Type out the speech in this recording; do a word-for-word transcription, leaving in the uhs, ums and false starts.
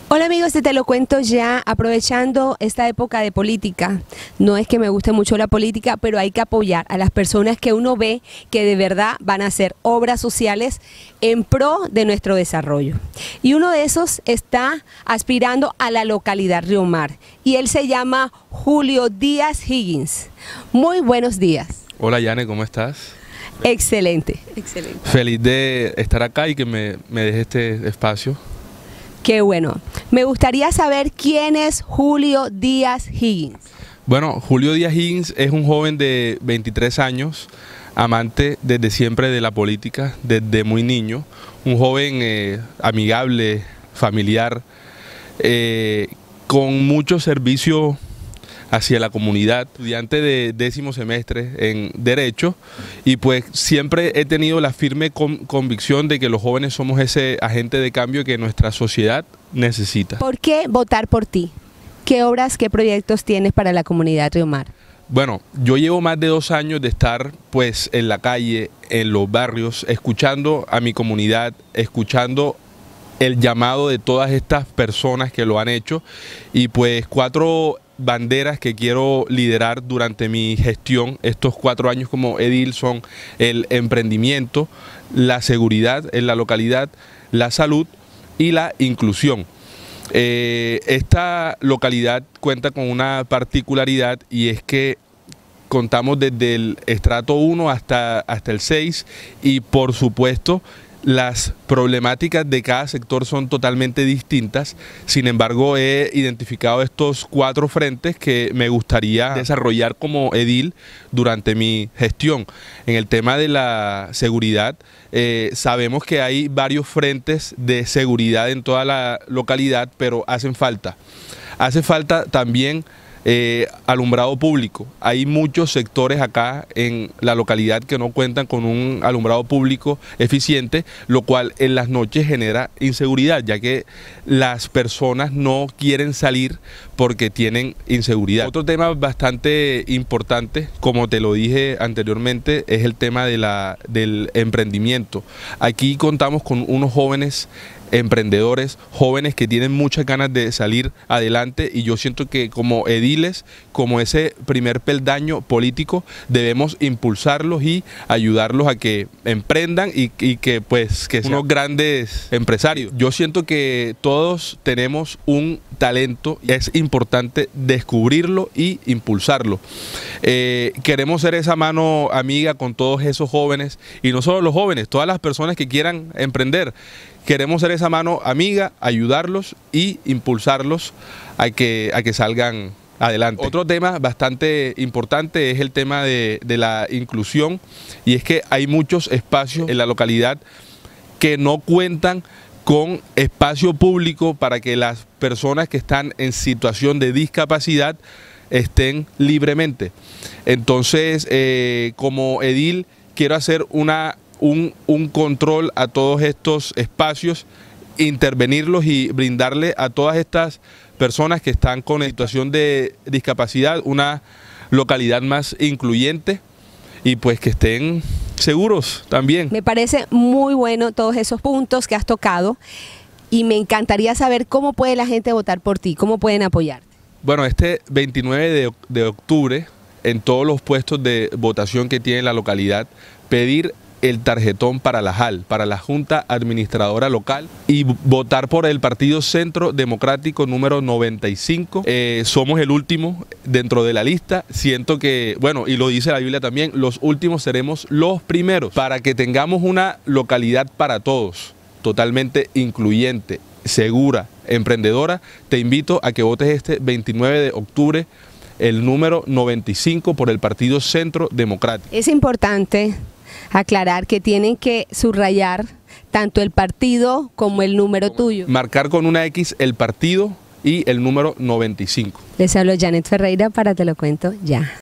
Hola amigos de Te lo cuento ya, aprovechando esta época de política. No es que me guste mucho la política, pero hay que apoyar a las personas que uno ve que de verdad van a hacer obras sociales en pro de nuestro desarrollo. Y uno de esos está aspirando a la localidad Río Mar, y él se llama Julio Díaz Higgins. Muy buenos días. Hola Yane, ¿cómo estás? Excelente, excelente. Feliz de estar acá y que me, me deje este espacio. Qué bueno. Me gustaría saber quién es Julio Díaz Higgins. Bueno, Julio Díaz Higgins es un joven de veintitrés años, amante desde siempre de la política, desde muy niño. Un joven eh, amigable, familiar, eh, con mucho servicio hacia la comunidad, estudiante de décimo semestre en Derecho, y pues siempre he tenido la firme con, convicción de que los jóvenes somos ese agente de cambio que nuestra sociedad necesita. ¿Por qué votar por ti? ¿Qué obras, qué proyectos tienes para la comunidad Río Mar? Bueno, yo llevo más de dos años de estar pues en la calle, en los barrios, escuchando a mi comunidad, escuchando el llamado de todas estas personas que lo han hecho, y pues cuatro banderas que quiero liderar durante mi gestión, estos cuatro años como edil, son el emprendimiento, la seguridad en la localidad, la salud y la inclusión. Eh, esta localidad cuenta con una particularidad, y es que contamos desde el estrato uno hasta, hasta el seis, y por supuesto las problemáticas de cada sector son totalmente distintas. Sin embargo, he identificado estos cuatro frentes que me gustaría desarrollar como edil durante mi gestión. En el tema de la seguridad, eh, sabemos que hay varios frentes de seguridad en toda la localidad, pero hacen falta. Hace falta también Eh, alumbrado público. Hay muchos sectores acá en la localidad que no cuentan con un alumbrado público eficiente, lo cual en las noches genera inseguridad, ya que las personas no quieren salir porque tienen inseguridad. Otro tema bastante importante, como te lo dije anteriormente, es el tema de la, del emprendimiento. Aquí contamos con unos jóvenes emprendedores, jóvenes que tienen muchas ganas de salir adelante, y yo siento que como ediles, como ese primer peldaño político, debemos impulsarlos y ayudarlos a que emprendan y, y que pues que sean unos grandes empresarios. Yo siento que todos tenemos un talento y es importante descubrirlo y impulsarlo. Eh, queremos ser esa mano amiga con todos esos jóvenes, y no solo los jóvenes, todas las personas que quieran emprender. Queremos ser esa mano amiga, ayudarlos y impulsarlos a que, a que salgan adelante. Otro tema bastante importante es el tema de, de la inclusión, y es que hay muchos espacios en la localidad que no cuentan con espacio público para que las personas que están en situación de discapacidad estén libremente. Entonces, eh, como edil, quiero hacer una Un, un control a todos estos espacios, intervenirlos y brindarle a todas estas personas que están con situación de discapacidad una localidad más incluyente, y pues que estén seguros también. Me parece muy bueno todos esos puntos que has tocado, y me encantaría saber cómo puede la gente votar por ti, cómo pueden apoyarte. Bueno, este veintinueve de, de octubre, en todos los puestos de votación que tiene la localidad, pedir el tarjetón para la J A L, para la Junta Administradora Local, y votar por el Partido Centro Democrático número noventa y cinco. Eh, somos el último dentro de la lista. Siento que, bueno, y lo dice la Biblia también, los últimos seremos los primeros, para que tengamos una localidad para todos, totalmente incluyente, segura, emprendedora. Te invito a que votes este veintinueve de octubre el número noventa y cinco por el Partido Centro Democrático. Es importante aclarar que tienen que subrayar tanto el partido como el número tuyo. Marcar con una X el partido y el número noventa y cinco. Les hablo Janet Ferreira para Te lo cuento ya.